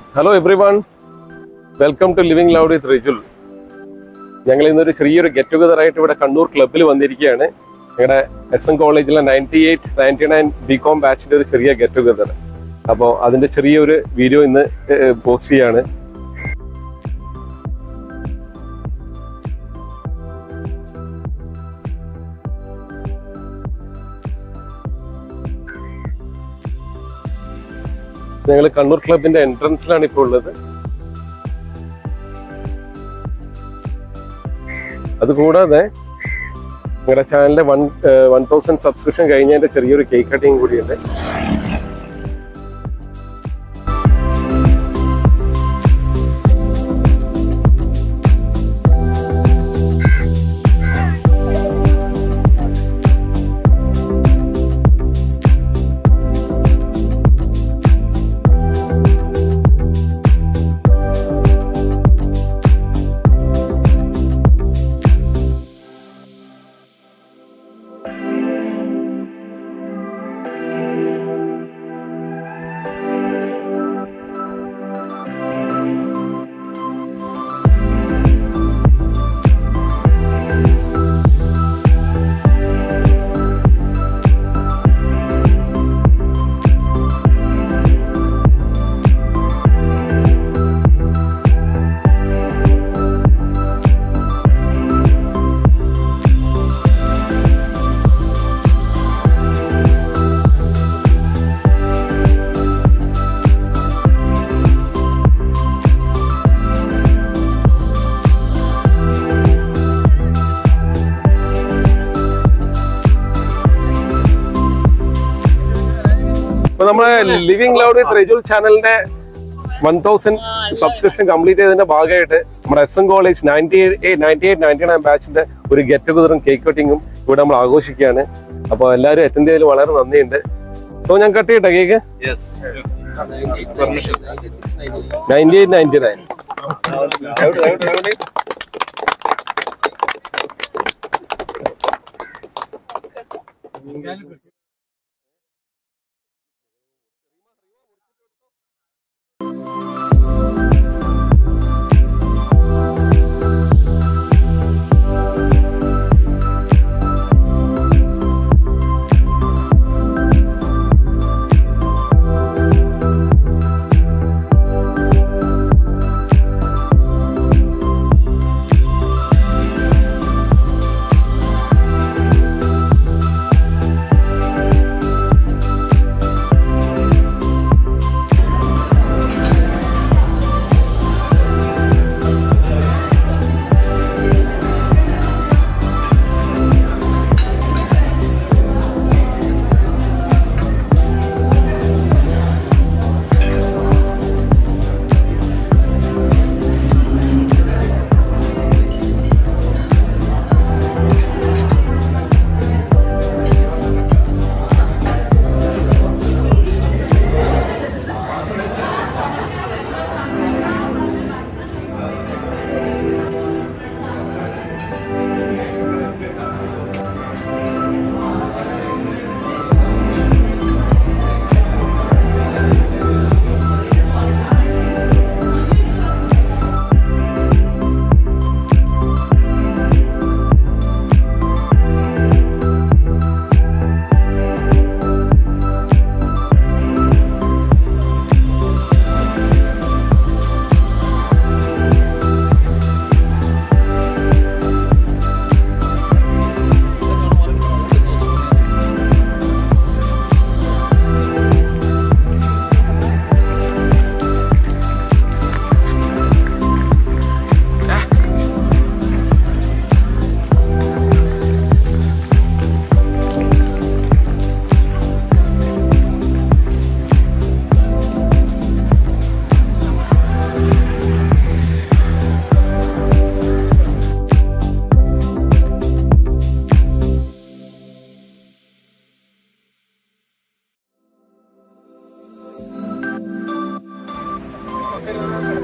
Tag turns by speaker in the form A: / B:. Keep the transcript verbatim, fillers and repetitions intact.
A: Hello everyone, welcome to Living Loud with Rijul. ഞങ്ങൾ ഇന്നൊരു ചെറിയൊരു ഗെറ്റ് ടുഗദർ ആയിട്ട് ഇവിടെ കണ്ണൂർ ക്ലബ്ബിൽ വന്നിരിക്കുകയാണ്. ഞങ്ങളുടെ എസ് എൻ കോളേജിലെ ninety eight ninety nine B com ബാച്ചിൻ്റെ ഒരു ചെറിയ ഗെറ്റ് ടുഗദർ. അപ്പോൾ അതിൻ്റെ ചെറിയൊരു വീഡിയോ ഇന്ന് പോസ്റ്റ് ചെയ്യാണ്. ഞങ്ങൾ കണ്ണൂർ ക്ലബിന്റെ എൻട്രൻസിലാണ് ഇപ്പോൾ ഉള്ളത്. അതുകൂടാതെ ഞങ്ങളുടെ ചാനലിലെ വൺ വൺ തൗസൻഡ് സബ്സ്ക്രിപ്ഷൻ കഴിഞ്ഞതിന്റെ ചെറിയൊരു കേക്ക് കട്ടിങ് കൂടിയുണ്ട്. നമ്മളെ ലിവിംഗ് ലൗഡ് വിത്ത് റിജുൽ ചാനലിന്റെ വൺ തൗസൻഡ് സബ്സ്ക്രിപ്ഷൻ കംപ്ലീറ്റ് ചെയ്തതിന്റെ ഭാഗമായിട്ട് നമ്മുടെ S N college ninety eight ninety eight ninety nine ബാച്ചിന്റെ ഒരു ഗെറ്റ് ടുഗദറും കേക്ക് കട്ടിങ്ങും ഇവിടെ നമ്മൾ ആഘോഷിക്കുകയാണ്. അപ്പോൾ എല്ലാവരും അറ്റൻഡ് ചെയ്തതിൽ വളരെ നന്ദിയുണ്ട്. സോ ഞാൻ കട്ട് ചെയ്യട്ടെ cake. Ninety eight ninety nine
B: Pero